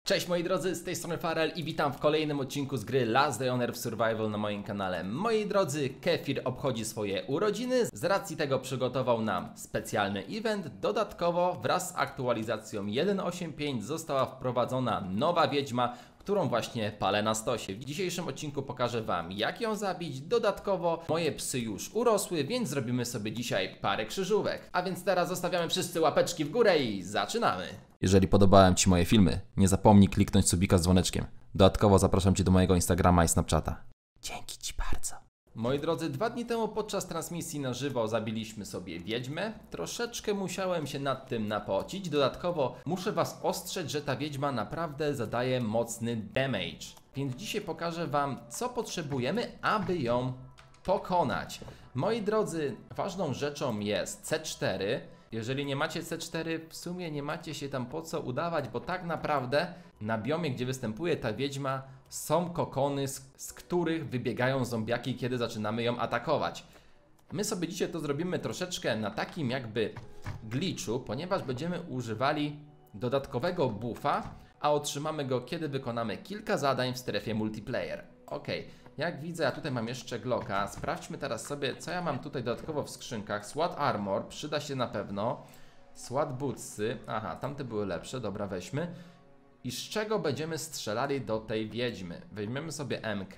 Cześć moi drodzy, z tej strony Farel i witam w kolejnym odcinku z gry Last Day on Earth Survival na moim kanale. Moi drodzy, Kefir obchodzi swoje urodziny, z racji tego przygotował nam specjalny event. Dodatkowo wraz z aktualizacją 1.8.5 została wprowadzona nowa wiedźma, którą właśnie palę na stosie. W dzisiejszym odcinku pokażę wam, jak ją zabić. Dodatkowo moje psy już urosły, więc zrobimy sobie dzisiaj parę krzyżówek. A więc teraz zostawiamy wszyscy łapeczki w górę i zaczynamy. Jeżeli podobają ci moje filmy, nie zapomnij kliknąć subika z dzwoneczkiem. Dodatkowo zapraszam cię do mojego Instagrama i Snapchata. Dzięki ci bardzo. Moi drodzy, 2 dni temu podczas transmisji na żywo zabiliśmy sobie wiedźmę. Troszeczkę musiałem się nad tym napocić. Dodatkowo muszę was ostrzec, że ta wiedźma naprawdę zadaje mocny damage. Więc dzisiaj pokażę wam, co potrzebujemy, aby ją pokonać. Moi drodzy, ważną rzeczą jest C4. Jeżeli nie macie C4, w sumie nie macie się tam po co udawać, bo tak naprawdę na biomie, gdzie występuje ta wiedźma, są kokony, z których wybiegają zombiaki, kiedy zaczynamy ją atakować. My sobie dzisiaj to zrobimy troszeczkę na takim jakby glitchu, ponieważ będziemy używali dodatkowego buffa, a otrzymamy go, kiedy wykonamy kilka zadań w strefie multiplayer. Ok, jak widzę, ja tutaj mam jeszcze Glocka. Sprawdźmy teraz sobie, co ja mam tutaj dodatkowo w skrzynkach. SWAT Armor, przyda się na pewno. SWAT Bootsy, aha, tamte były lepsze, dobra, weźmy. I z czego będziemy strzelali do tej wiedźmy? Weźmiemy sobie MK.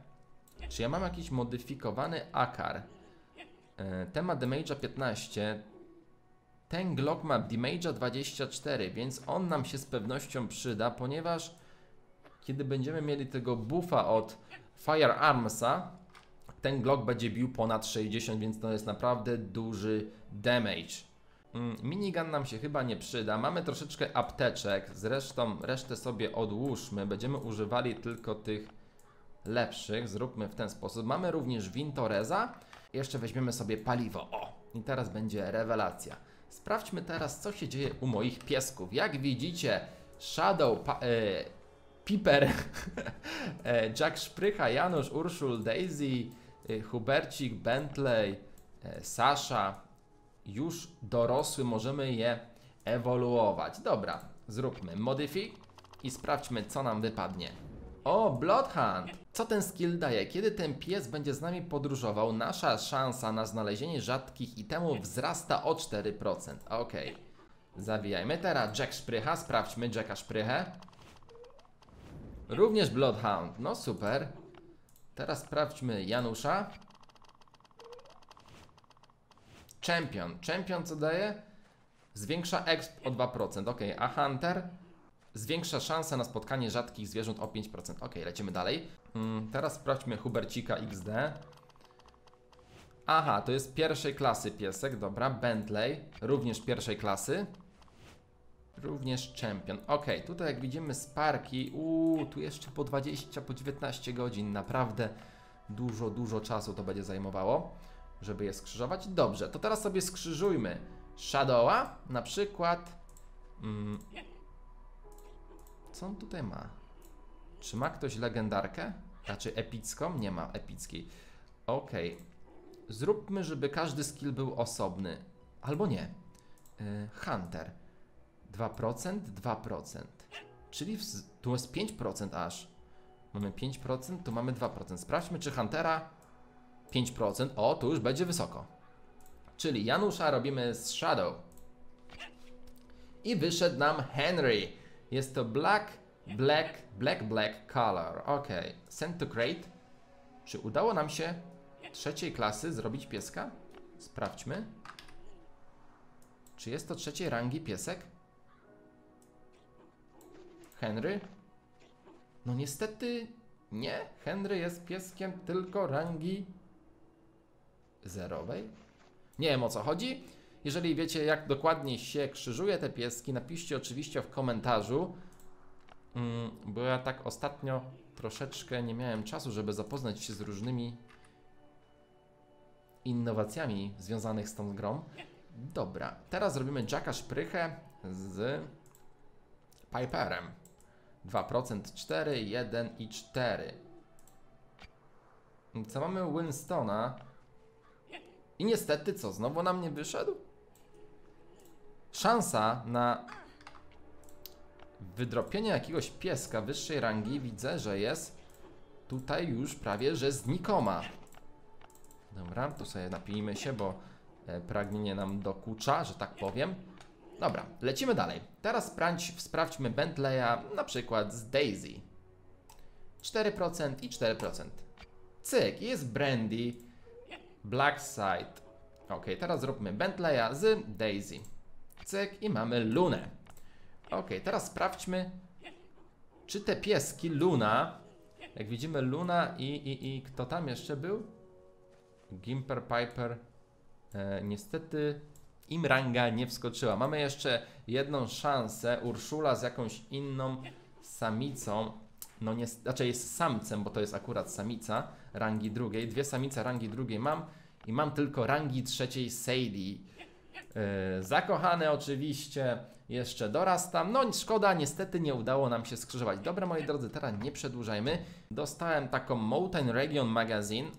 Czy ja mam jakiś modyfikowany akar? Ten ma damage'a 15. Ten Glock ma damage'a 24, więc on nam się z pewnością przyda, ponieważ kiedy będziemy mieli tego buffa od Firearmsa, ten Glock będzie bił ponad 60, więc to jest naprawdę duży damage. Minigun nam się chyba nie przyda. Mamy troszeczkę apteczek, zresztą resztę sobie odłóżmy. Będziemy używali tylko tych lepszych. Zróbmy w ten sposób. Mamy również Wintoreza. Jeszcze weźmiemy sobie paliwo. O! I teraz będzie rewelacja. Sprawdźmy teraz, co się dzieje u moich piesków. Jak widzicie, Shadow, Piper, Jack Szprycha, Janusz, Urszul, Daisy, Hubercik, Bentley, Sasha już dorosły, możemy je ewoluować. Dobra, zróbmy Modify i sprawdźmy, co nam wypadnie. O, Bloodhound! Co ten skill daje? Kiedy ten pies będzie z nami podróżował, nasza szansa na znalezienie rzadkich itemów wzrasta o 4%. Ok, zawijajmy. Teraz Jack Szprycha, sprawdźmy Jacka Szprychę. Również Bloodhound, no super. Teraz sprawdźmy Janusza. Champion co daje? Zwiększa exp o 2%, ok, a Hunter zwiększa szansę na spotkanie rzadkich zwierząt o 5%, ok, lecimy dalej. Teraz sprawdźmy Hubercika XD. Aha, to jest pierwszej klasy piesek, dobra, Bentley, również pierwszej klasy. Również Champion, ok, tutaj jak widzimy Sparki, tu jeszcze po 20, po 19 godzin, naprawdę dużo czasu to będzie zajmowało, żeby je skrzyżować. Dobrze, to teraz sobie skrzyżujmy Shadowa, na przykład. Co on tutaj ma? Czy ma ktoś legendarkę? Raczej epicką? Nie ma epickiej. Ok, zróbmy, żeby każdy skill był osobny. Albo nie. Hunter 2%, 2%. Czyli tu jest 5% aż. Mamy 5%, tu mamy 2%. Sprawdźmy, czy Huntera 5%. O, tu już będzie wysoko. Czyli Janusza robimy z Shadow. I wyszedł nam Henry. Jest to black color. Ok. Send to crate. Czy udało nam się trzeciej klasy zrobić pieska? Sprawdźmy. Czy jest to trzeciej rangi piesek? Henry? No niestety nie. Henry jest pieskiem tylko rangi zerowej. Nie wiem, o co chodzi. Jeżeli wiecie, jak dokładnie się krzyżuje te pieski, napiszcie oczywiście w komentarzu, bo ja tak ostatnio troszeczkę nie miałem czasu, żeby zapoznać się z różnymi innowacjami związanych z tą grą. Dobra, teraz zrobimy Jacka Szprychę z Piperem. 2%, 4, 1 i 4. Co mamy Winstona? I niestety co, znowu nam nie wyszedł? Szansa na wydropienie jakiegoś pieska wyższej rangi widzę, że jest tutaj już prawie, że znikoma. Dobra, tu sobie napijmy się, bo pragnienie nam dokucza, że tak powiem. Dobra, lecimy dalej. Teraz sprawdźmy Bentleya na przykład z Daisy. 4% i 4%. Cyk, jest Brandy, Blackside. Ok, teraz zróbmy Bentleya z Daisy. Cyk i mamy Lunę. Ok, teraz sprawdźmy, czy te pieski Luna, jak widzimy Luna i kto tam jeszcze był? Gimper, Piper. Niestety im ranga nie wskoczyła. Mamy jeszcze jedną szansę. Urszula z jakąś inną samicą. No nie, znaczy jest samcem, bo to jest akurat samica rangi drugiej. Dwie samice rangi drugiej mam i mam tylko rangi trzeciej Sadie. Zakochane oczywiście jeszcze dorastam. No szkoda, niestety nie udało nam się skrzyżować. Dobra, moi drodzy, teraz nie przedłużajmy. Dostałem taką Mountain Region Magazine,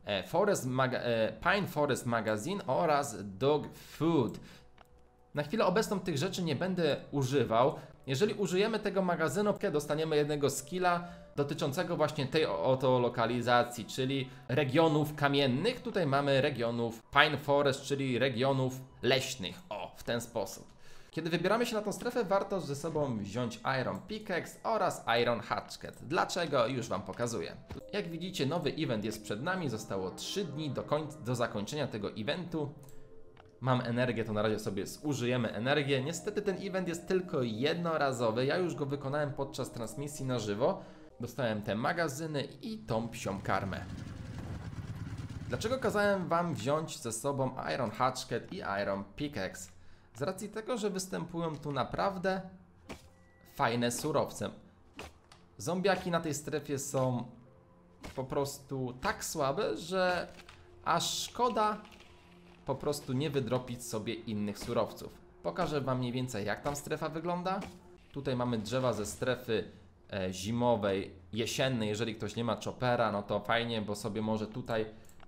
Pine Forest Magazine oraz Dog Food. Na chwilę obecną tych rzeczy nie będę używał. Jeżeli użyjemy tego magazynu, dostaniemy jednego skilla dotyczącego właśnie tej oto lokalizacji, czyli regionów kamiennych. Tutaj mamy regionów Pine Forest, czyli regionów leśnych. O, w ten sposób. Kiedy wybieramy się na tą strefę, warto ze sobą wziąć Iron Pickaxe oraz Iron Hatchet. Dlaczego? Już Wam pokazuję. Jak widzicie, nowy event jest przed nami. Zostało 3 dni do zakończenia tego eventu. Mam energię, to na razie sobie zużyjemy energię. Niestety ten event jest tylko jednorazowy. Ja już go wykonałem podczas transmisji na żywo. Dostałem te magazyny i tą psią karmę. Dlaczego kazałem Wam wziąć ze sobą Iron Hatchet i Iron Pickaxe? Z racji tego, że występują tu naprawdę fajne surowce. Zombiaki na tej strefie są po prostu tak słabe, że aż szkoda po prostu nie wydropić sobie innych surowców. Pokażę Wam mniej więcej, jak tam strefa wygląda. Tutaj mamy drzewa ze strefy zimowej, jesiennej. Jeżeli ktoś nie ma choppera, no to fajnie, bo sobie może tutaj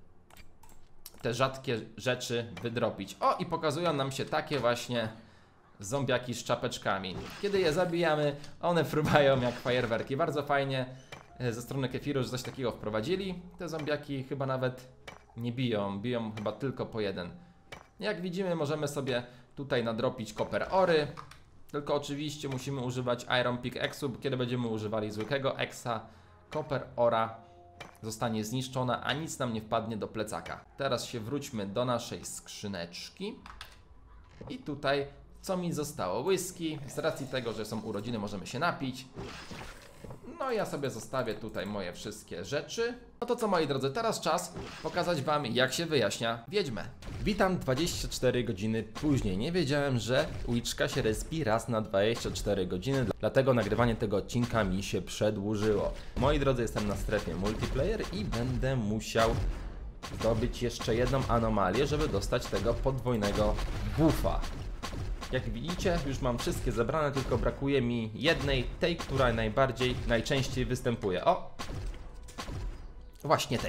te rzadkie rzeczy wydropić. O, i pokazują nam się takie właśnie zombiaki z czapeczkami. Kiedy je zabijamy, one fruwają jak fajerwerki. Bardzo fajnie ze strony Kefiru, że coś takiego wprowadzili. Te zombiaki chyba nawet nie biją, biją chyba tylko po jeden. Jak widzimy, możemy sobie tutaj nadropić copper ory. Tylko oczywiście musimy używać Iron Pickaxe'u, bo kiedy będziemy używali zwykłego exa, copper ora zostanie zniszczona, a nic nam nie wpadnie do plecaka. Teraz się wróćmy do naszej skrzyneczki. I tutaj co mi zostało? Whisky. Z racji tego, że są urodziny, możemy się napić. No ja sobie zostawię tutaj moje wszystkie rzeczy. No to co, moi drodzy, teraz czas pokazać Wam, jak się wyjaśnia wiedźmę. Witam 24 godziny później. Nie wiedziałem, że Witchka się respi raz na 24 godziny, dlatego nagrywanie tego odcinka mi się przedłużyło. Moi drodzy, jestem na strefie multiplayer i będę musiał zdobyć jeszcze jedną anomalię, żeby dostać tego podwójnego buffa. Jak widzicie, już mam wszystkie zebrane, tylko brakuje mi jednej, tej, która najczęściej występuje. O! Właśnie tej.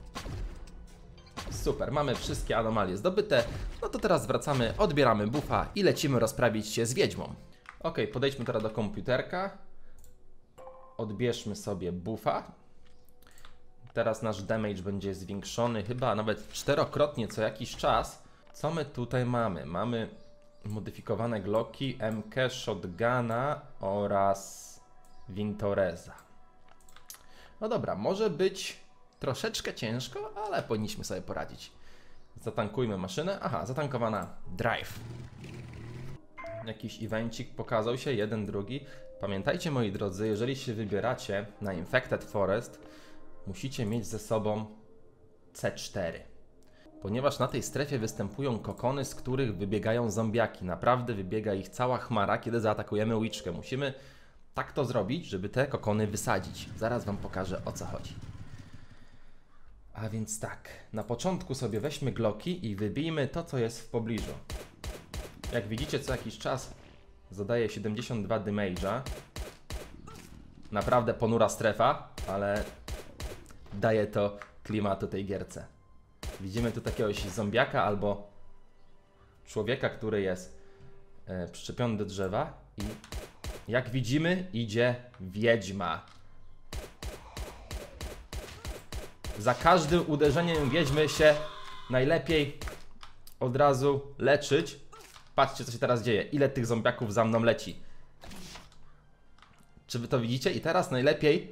Super, mamy wszystkie anomalie zdobyte. No to teraz wracamy, odbieramy buffa i lecimy rozprawić się z wiedźmą. Ok, podejdźmy teraz do komputerka. Odbierzmy sobie buffa. Teraz nasz damage będzie zwiększony chyba nawet 4-krotnie co jakiś czas. Co my tutaj mamy? Mamy modyfikowane Glocki, MK, Shotguna oraz Vintoreza. No dobra, może być troszeczkę ciężko, ale powinniśmy sobie poradzić. Zatankujmy maszynę. Aha, zatankowana drive. Jakiś evencik pokazał się, jeden, drugi. Pamiętajcie, moi drodzy, jeżeli się wybieracie na Infected Forest, musicie mieć ze sobą C4. Ponieważ na tej strefie występują kokony, z których wybiegają zombiaki. Naprawdę wybiega ich cała chmara, kiedy zaatakujemy Witchkę. Musimy tak to zrobić, żeby te kokony wysadzić. Zaraz Wam pokażę, o co chodzi. A więc tak, na początku sobie weźmy Glocki i wybijmy to, co jest w pobliżu. Jak widzicie, co jakiś czas zadaje 72 damage'a. Naprawdę ponura strefa, ale daje to klimatu tej gierce. Widzimy tu takiegoś zombiaka albo człowieka, który jest przyczepiony do drzewa i Jak widzimy, idzie wiedźma. Za każdym uderzeniem wiedźmy się najlepiej od razu leczyć. Patrzcie, co się teraz dzieje. Ile tych zombiaków za mną leci. Czy wy to widzicie? I teraz najlepiej,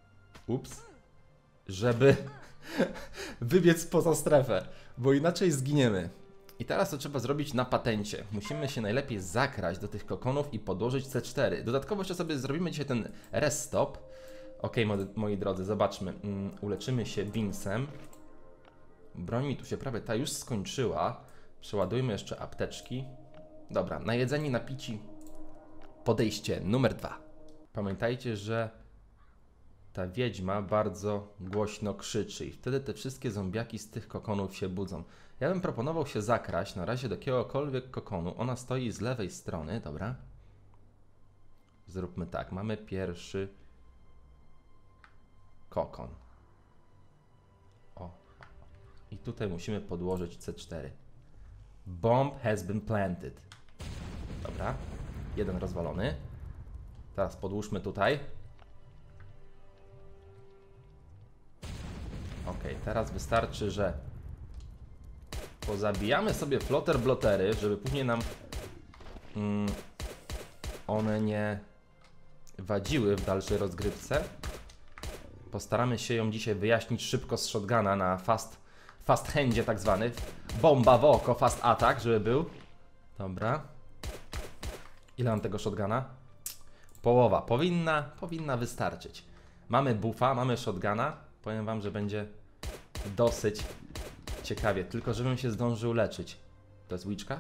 żeby wybiec poza strefę, bo inaczej zginiemy. I teraz to trzeba zrobić na patencie. Musimy się najlepiej zakraść do tych kokonów i podłożyć C4. Dodatkowo jeszcze sobie zrobimy dzisiaj ten rest stop. Ok, moi drodzy, zobaczmy. Uleczymy się Bingsem. Broń mi tu się prawie ta już skończyła. Przeładujmy jeszcze apteczki. Dobra, najedzeni, napici. Podejście numer 2. Pamiętajcie, że ta wiedźma bardzo głośno krzyczy i wtedy te wszystkie zombiaki z tych kokonów się budzą. Ja bym proponował się zakraść na razie do jakiegokolwiek kokonu. Ona stoi z lewej strony, dobra? Zróbmy tak, mamy pierwszy kokon. O. I tutaj musimy podłożyć C4. Bomb has been planted. Dobra. Jeden rozwalony. Teraz podłóżmy tutaj. Ok, teraz wystarczy, że pozabijamy sobie flotter-blotery, żeby później nam one nie wadziły w dalszej rozgrywce. Postaramy się ją dzisiaj wyjaśnić szybko z shotguna na fast handzie tak zwany. Bomba w oko, fast attack, żeby był. Dobra. Ile mam tego shotguna? Połowa. Powinna wystarczyć. Mamy buffa, mamy shotguna. Powiem wam, że będzie dosyć ciekawie. Tylko żebym się zdążył leczyć. To jest witchka?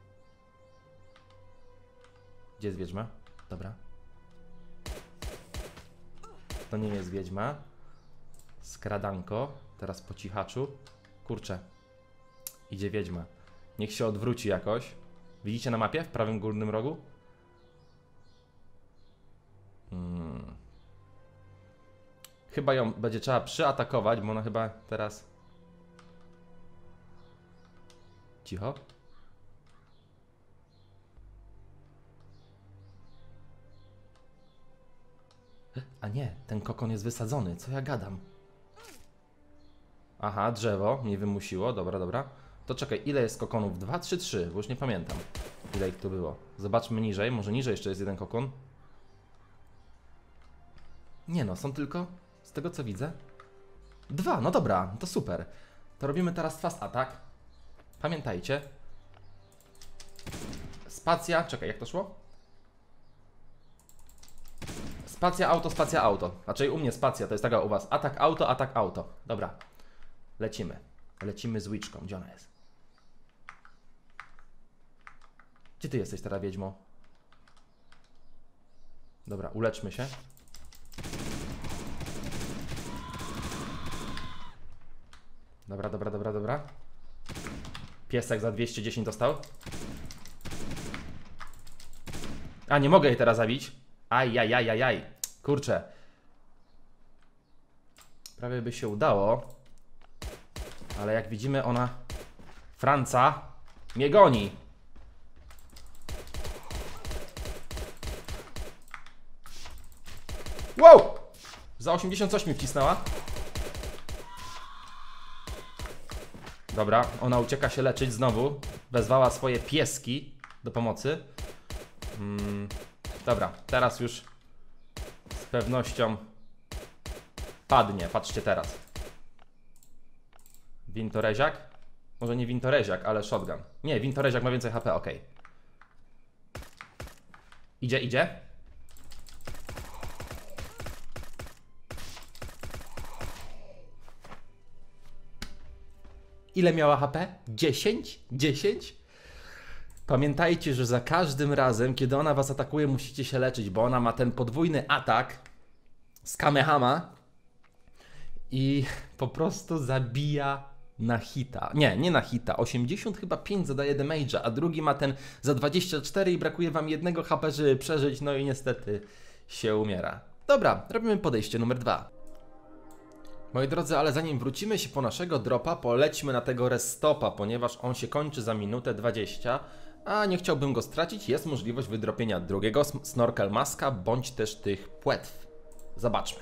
Gdzie jest wiedźma? Dobra. To nie jest wiedźma. Skradanko. Teraz po cichaczu. Kurczę. Idzie wiedźma. Niech się odwróci jakoś. Widzicie na mapie? W prawym górnym rogu? Chyba ją będzie trzeba przyatakować, bo ona chyba teraz... Cicho. A nie, ten kokon jest wysadzony. Co ja gadam? Aha, drzewo mnie wymusiło. Dobra, dobra. To czekaj, ile jest kokonów? 2 czy 3? Bo już nie pamiętam, ile ich tu było. Zobaczmy niżej. Może niżej jeszcze jest jeden kokon? Nie no, są tylko... Z tego co widzę? 2, no dobra, to super. To robimy teraz fast attack. Pamiętajcie. Spacja, czekaj, jak to szło? Spacja, auto, spacja, auto. Znaczy u mnie spacja, to jest taka u was. Atak, auto, atak, auto. Dobra. Lecimy. Lecimy z witchką. Gdzie ona jest? Gdzie ty jesteś teraz, wiedźmo? Dobra, uleczmy się. Dobra, dobra, dobra, dobra. Piesek za 210 dostał. A, nie mogę jej teraz zabić. Ajajajajaj. Kurczę. Prawie by się udało. Ale jak widzimy, ona... Franca mnie goni. Wow! Za 88 wcisnęła. Dobra, ona ucieka się leczyć znowu. Wezwała swoje pieski do pomocy. Dobra, teraz już z pewnością padnie. Patrzcie teraz. Wintoreziak? Może nie wintoreziak, ale shotgun. Nie, wintoreziak ma więcej HP, ok. Idzie, idzie. Ile miała HP? 10? 10? Pamiętajcie, że za każdym razem, kiedy ona was atakuje, musicie się leczyć, bo ona ma ten podwójny atak z Kamehama i po prostu zabija na hita. Nie na hita. 80 chyba 5 zadaje damage'a, a drugi ma ten za 24 i brakuje wam jednego HP, żeby przeżyć, no i niestety się umiera. Dobra, robimy podejście numer 2. Moi drodzy, ale zanim wrócimy się po naszego dropa, polećmy na tego restopa, ponieważ on się kończy za minutę 20. A nie chciałbym go stracić, jest możliwość wydropienia drugiego Snorkel Maska, bądź też tych płetw. Zobaczmy.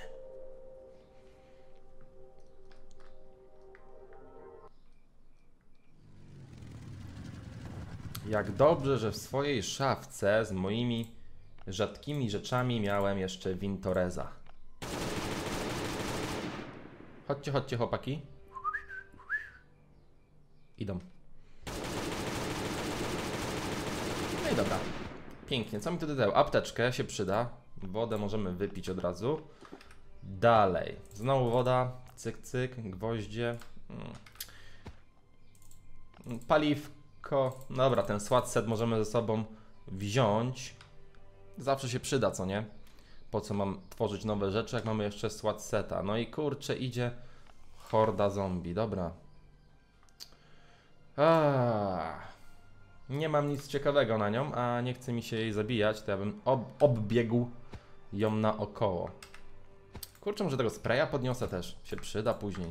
Jak dobrze, że w swojej szafce z moimi rzadkimi rzeczami miałem jeszcze Vintoreza. Chodźcie, chodźcie chłopaki. Idą. No i dobra. Pięknie. Co mi tu dało? Apteczkę się przyda. Wodę możemy wypić od razu. Dalej. Znowu woda. Cyk, cyk. Gwoździe. Paliwko. Dobra, ten SWAT set możemy ze sobą wziąć. Zawsze się przyda, co nie? Po co mam tworzyć nowe rzeczy, jak mamy jeszcze SWAT seta? No i kurczę, idzie horda zombie. Dobra. Nie mam nic ciekawego na nią, a nie chce mi się jej zabijać, to ja bym obbiegł ją naokoło. Kurczę, może tego spraya podniosę też. Się przyda później.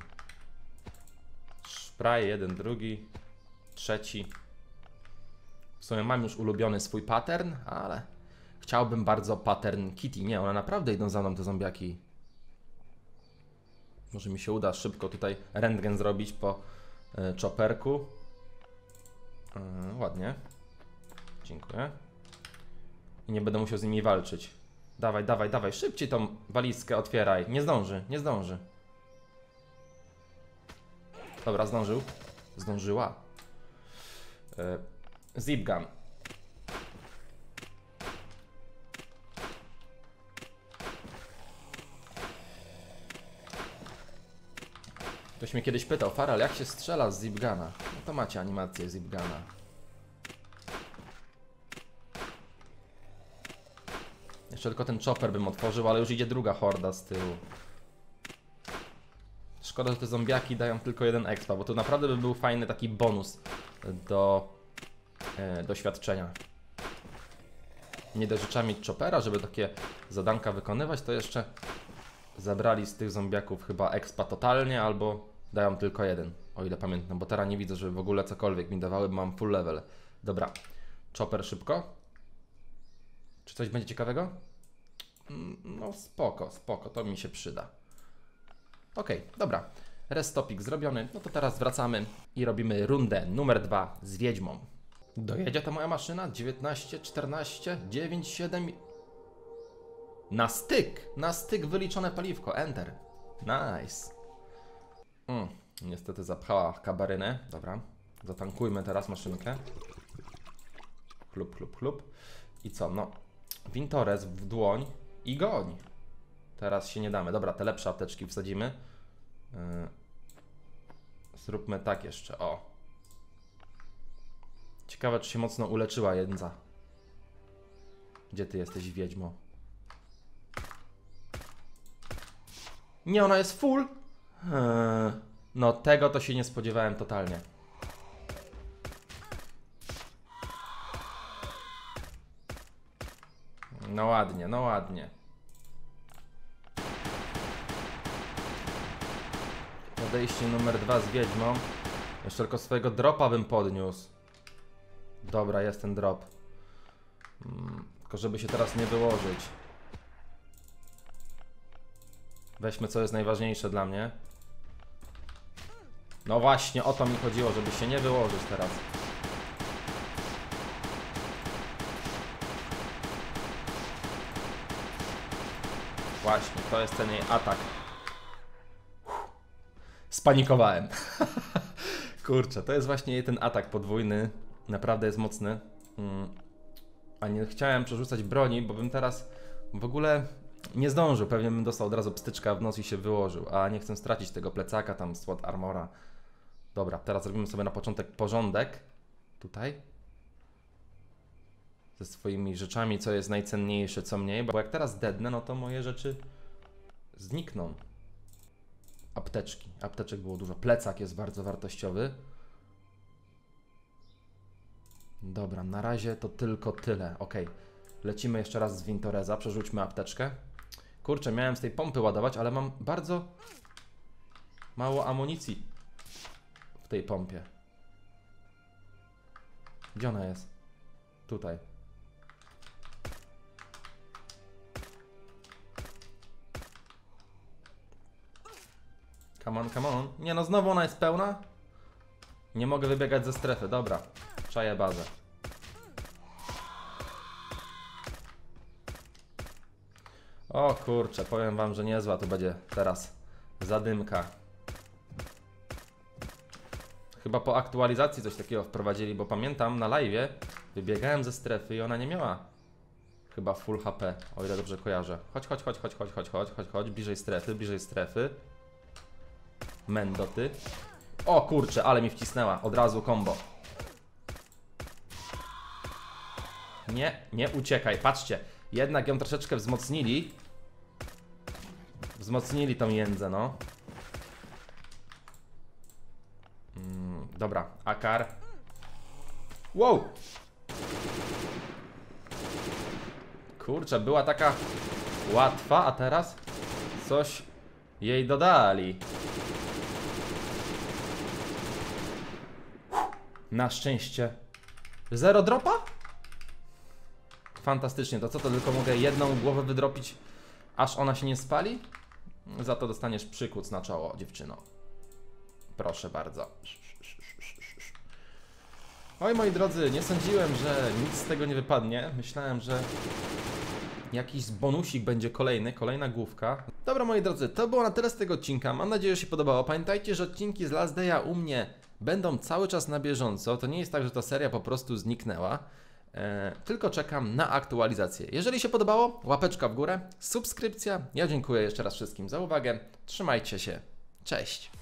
Spray, jeden, drugi, trzeci. W sumie mam już ulubiony swój pattern, ale chciałbym bardzo pattern Kitty. Nie, one naprawdę idą za mną, te zombiaki. Może mi się uda szybko tutaj rentgen zrobić po chopperku. Ładnie. Dziękuję. I nie będę musiał z nimi walczyć. Dawaj, dawaj, dawaj. Szybciej tą walizkę otwieraj. Nie zdąży, nie zdąży. Dobra, zdążył. Zdążyła. Zip gun. Ktoś mnie kiedyś pytał, Faral, jak się strzela z zipguna? No to macie animację zipguna. Jeszcze tylko ten chopper bym otworzył, ale już idzie druga horda z tyłu. Szkoda, że te zombiaki dają tylko jeden expa, bo tu naprawdę by był fajny taki bonus do doświadczenia. Nie dość rzeczami choppera, żeby takie zadanka wykonywać, to jeszcze zabrali z tych zombiaków chyba expa totalnie, albo dają tylko jeden, o ile pamiętam, bo teraz nie widzę, żeby w ogóle cokolwiek mi dawały, bo mam full level. Dobra, chopper szybko. Czy coś będzie ciekawego? No spoko, spoko, to mi się przyda. Okej, dobra, rest topic zrobiony, no to teraz wracamy i robimy rundę numer 2 z Wiedźmą. Dojedzie ta moja maszyna? 19, 14, 9, 7... Na styk wyliczone paliwko, enter. Nice. Niestety zapchała kabarynę. Dobra, zatankujmy teraz maszynkę. Chlub, chlub, chlub. I co, no, Vintorez w dłoń i goń. Teraz się nie damy. Dobra, te lepsze apteczki wsadzimy. Zróbmy tak jeszcze, o. Ciekawe, czy się mocno uleczyła Jędza. Gdzie ty jesteś, wiedźmo? Nie, ona jest full? No tego to się nie spodziewałem totalnie. No ładnie, no ładnie. Podejście numer 2 z wiedźmą. Jeszcze tylko swojego dropa bym podniósł. Dobra, jest ten drop. Tylko żeby się teraz nie wyłożyć. Weźmy, co jest najważniejsze dla mnie. No właśnie, o to mi chodziło, żeby się nie wyłożyć teraz. Właśnie, to jest ten jej atak. Spanikowałem. Kurczę, to jest właśnie jej ten atak podwójny. Naprawdę jest mocny. A nie chciałem przerzucać broni, bo bym teraz w ogóle nie zdążył. Pewnie bym dostał od razu pstyczka w nos i się wyłożył. A nie chcę stracić tego plecaka, tam SWAT armora. Dobra, teraz robimy sobie na początek porządek. Tutaj. Ze swoimi rzeczami, co jest najcenniejsze, co mniej. Bo jak teraz dednę, no to moje rzeczy znikną. Apteczki. Apteczek było dużo. Plecak jest bardzo wartościowy. Dobra, na razie to tylko tyle. Ok, lecimy jeszcze raz z Vintoreza. Przerzućmy apteczkę. Kurczę, miałem z tej pompy ładować, ale mam bardzo mało amunicji w tej pompie. Gdzie ona jest? Tutaj. Come on, come on. Nie no, znowu ona jest pełna. Nie mogę wybiegać ze strefy, dobra. Czaję bazę. O kurczę, powiem wam, że niezła tu będzie teraz zadymka. Chyba po aktualizacji coś takiego wprowadzili, bo pamiętam na live'ie wybiegałem ze strefy i ona nie miała chyba full HP, o ile dobrze kojarzę. Chodź, bliżej strefy. Mendo, ty. O kurczę, ale mi wcisnęła, od razu combo. Nie uciekaj, patrzcie. Jednak ją troszeczkę wzmocnili. Wzmocnili tą jędzę, no. Dobra, Akar. Wow! Kurczę, była taka łatwa, a teraz coś jej dodali. Na szczęście. Zero dropa? Fantastycznie, to co, to tylko mogę jedną głowę wydropić, aż ona się nie spali? Za to dostaniesz przykuc na czoło, dziewczyno. Proszę bardzo. Oj, moi drodzy, nie sądziłem, że nic z tego nie wypadnie. Myślałem, że jakiś bonusik będzie kolejna główka. Dobra, moi drodzy, to było na tyle z tego odcinka. Mam nadzieję, że się podobało. Pamiętajcie, że odcinki z Last Day'a u mnie będą cały czas na bieżąco. To nie jest tak, że ta seria po prostu zniknęła. Tylko czekam na aktualizację. Jeżeli się podobało, łapeczka w górę, subskrypcja. Ja dziękuję jeszcze raz wszystkim za uwagę. Trzymajcie się. Cześć.